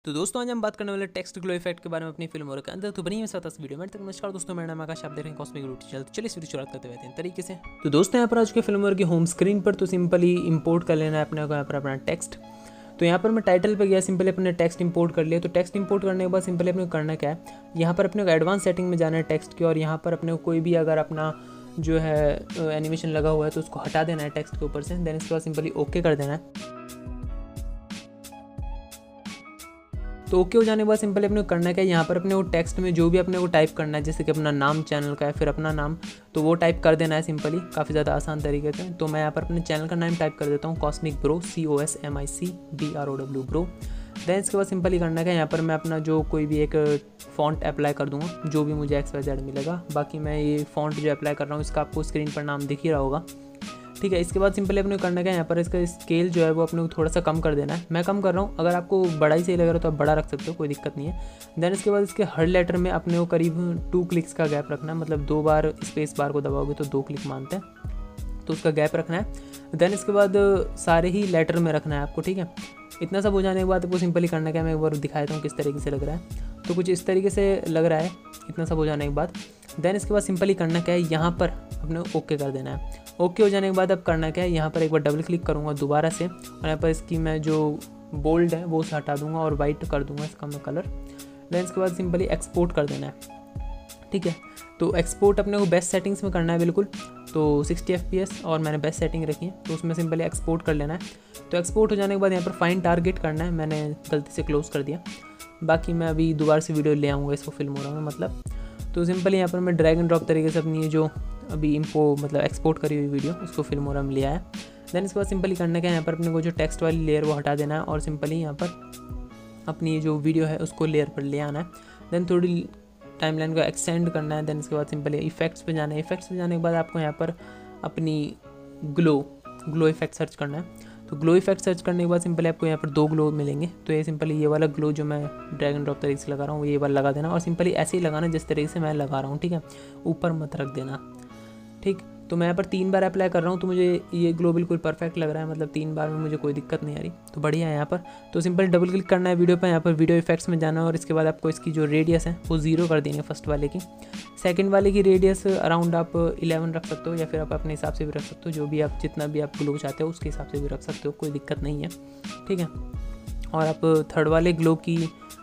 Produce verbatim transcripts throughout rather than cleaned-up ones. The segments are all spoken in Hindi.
तो दोस्तों आज हम बात करने वाले टेक्स्ट ग्लो इफेक्ट के बारे में अपनी फिल्म और के अंदर तो बनी है इस वीडियो में। तक नमस्कार दोस्तों, मेरा नाम आकाश, आप देख रहे हैं कॉस्मिक रूट चैनल। चलिए इस वीडियो शुरुआत करते हैं तरीके से। तो दोस्तों यहाँ पर आज के फिल्म और की होम स्क्रीन पर तो सिंपली इंपोर्ट कर लेना है अपने को यहाँ पर अपना टेक्स्ट। तो यहाँ पर मैं टाइटल पे गया, सिंपली अपने टेक्स्ट इंपोर्ट कर लिया। तो टेक्स्ट इंपोर्ट करने के बाद सिंपली अपने को करना क्या है, यहाँ पर अपने को एडवांस सेटिंग में जाना है टेक्स्ट की, और यहाँ पर अपने को कोई भी अगर अपना जो है एनिमेशन लगा हुआ है तो उसको हटा देना है टेक्स्ट के ऊपर से। देन इसके बाद सिंपली ओके कर देना है। तो ओके हो जाने के बाद सिंपली अपने को करना क्या है, यहाँ पर अपने को टेक्स्ट में जो भी अपने को टाइप करना है, जैसे कि अपना नाम चैनल का है, फिर अपना नाम, तो वो टाइप कर देना है सिंपली, काफ़ी ज़्यादा आसान तरीके से। तो मैं यहाँ पर अपने चैनल का नाम टाइप कर देता हूँ cosmic bro, C O S M I C B R O W bro. Then इसके बाद सिंपली करना क्या है, यहाँ पर मैं अपना जो कोई भी एक फॉन्ट अप्लाई कर दूँगा, जो भी मुझे एक्स वाई जेड मिलेगा। बाकी मैं ये फॉन्ट जो अप्लाई कर रहा हूँ इसका आपको स्क्रीन पर नाम दिख ही रहा होगा, ठीक है। इसके बाद सिंपली अपने को करना क्या है, यहाँ पर इसका स्केल जो है वो अपने को थोड़ा सा कम कर देना है। मैं कम कर रहा हूँ, अगर आपको बड़ा ही सही लग रहा है तो आप बड़ा रख सकते हो, कोई दिक्कत नहीं है। देन इसके बाद इसके हर लेटर में अपने को करीब टू क्लिक्स का गैप रखना है, मतलब दो बार स्पेस बार को दबाओगे तो दो क्लिक मानते हैं, तो उसका गैप रखना है। देन इसके बाद सारे ही लेटर में रखना है आपको, ठीक है। इतना सब हो जाने के बाद आपको सिंपली करना क्या है, मैं एक बार दिखाया था हूँ किस तरीके से लग रहा है। तो कुछ इस तरीके से लग रहा है इतना सब हो जाने के बाद। देन इसके बाद सिंपली करना क्या है, यहाँ पर अपने ओके कर देना है। ओके हो जाने के बाद अब करना क्या है, यहाँ पर एक बार डबल क्लिक करूँगा दोबारा से, और यहाँ पर इसकी मैं जो बोल्ड है वो उसे हटा दूँगा और वाइट कर दूँगा इसका मैं कलर। देन इसके बाद सिंपली एक्सपोर्ट कर देना है, ठीक है। तो एक्सपोर्ट अपने को बेस्ट सेटिंग्स में करना है बिल्कुल, तो सिक्सटी एफ पी एस और मैंने बेस्ट सेटिंग रखी है, तो उसमें सिंपली एक्सपोर्ट कर लेना है। तो एक्सपोर्ट हो जाने के बाद यहाँ पर फाइन टारगेट करना है, मैंने गलती से क्लोज कर दिया, बाकी मैं अभी दोबारा से वीडियो ले आऊँगा इसको फिल्मोरा में मतलब। तो सिंपली यहाँ पर मैं ड्रैग एंड ड्रॉप तरीके से अपनी जो अभी इम्पो मतलब एक्सपोर्ट करी हुई वीडियो उसको फिल्मोरा में ले आया। देन इसके बाद सिंपली करना क्या है, यहाँ पर अपने को जो टेक्स्ट वाली लेयर वो हटा देना है, और सिंपली यहाँ पर अपनी जो वीडियो है उसको लेयर पर ले आना है। देन थोड़ी टाइमलाइन को एक्सटेंड करना है। देन इसके बाद सिंपली इफेक्ट्स पे जाना है। इफेक्ट्स पे जाने के बाद आपको यहाँ पर अपनी ग्लो ग्लो इफेक्ट सर्च करना है। तो ग्लो इफेक्ट सर्च करने के बाद सिंपली आपको यहाँ पर दो ग्लो मिलेंगे। तो ये सिंपली ये वाला ग्लो जो मैं ड्रैग एंड ड्रॉप तरीके से लगा रहा हूँ ये वाला लगा देना, और सिंपली ऐसे ही लगाना जिस तरीके से मैं लगा रहा हूँ, ठीक है। ऊपर मत रख देना, ठीक। तो मैं यहाँ पर तीन बार अप्लाई कर रहा हूँ, तो मुझे ये ग्लो बिल्कुल परफेक्ट लग रहा है, मतलब तीन बार में मुझे कोई दिक्कत नहीं आ रही, तो बढ़िया है यहाँ पर। तो सिंपल डबल क्लिक करना है वीडियो पर, यहाँ पर वीडियो इफेक्ट्स में जाना है, और इसके बाद आपको इसकी जो रेडियस है वो जीरो कर देनी है फर्स्ट वाले की। सेकंड वाले की रेडियस अराउंड आप इलेवन रख सकते हो, या फिर आप अपने हिसाब से भी रख सकते हो, जो भी आप जितना भी आप ग्लो चाहते हो उसके हिसाब से भी रख सकते हो, कोई दिक्कत नहीं है, ठीक है। और आप थर्ड वाले ग्लो की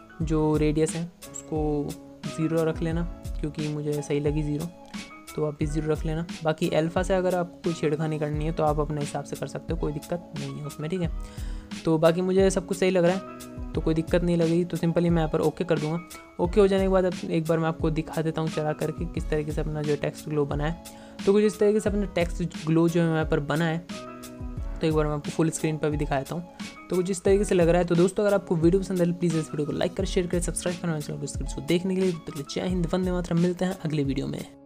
जो रेडियस है उसको ज़ीरो रख लेना, क्योंकि मुझे सही लगी ज़ीरो, तो आप भी ज़ीरो रख लेना। बाकी अल्फ़ा से अगर आपको कोई छेड़खानी करनी है तो आप अपने हिसाब से कर सकते हो, कोई दिक्कत नहीं है उसमें, ठीक है। तो बाकी मुझे सब कुछ सही लग रहा है, तो कोई दिक्कत नहीं लगी, तो सिंपली मैं यहाँ पर ओके कर दूँगा। ओके हो जाने के बाद अब एक बार मैं आपको दिखा देता हूँ चला करके किस तरीके से अपना जो टेक्स्ट ग्लो बना है। तो कुछ इस तरीके से अपना टेक्स्ट ग्लो जो है यहाँ पर बना है, तो एक बार मैं आपको फुल स्क्रीन पर भी दिखा देता हूँ। तो कुछ इस तरीके से लग रहा है। तो दोस्तों अगर आपको वीडियो पसंद है प्लीज़ इस वीडियो को लाइक कर, शेयर करें, सब्सक्राइब करना चैनल को देखने के लिए। जय हिंद, वंदे मातरम। मिलते हैं अगले वीडियो में।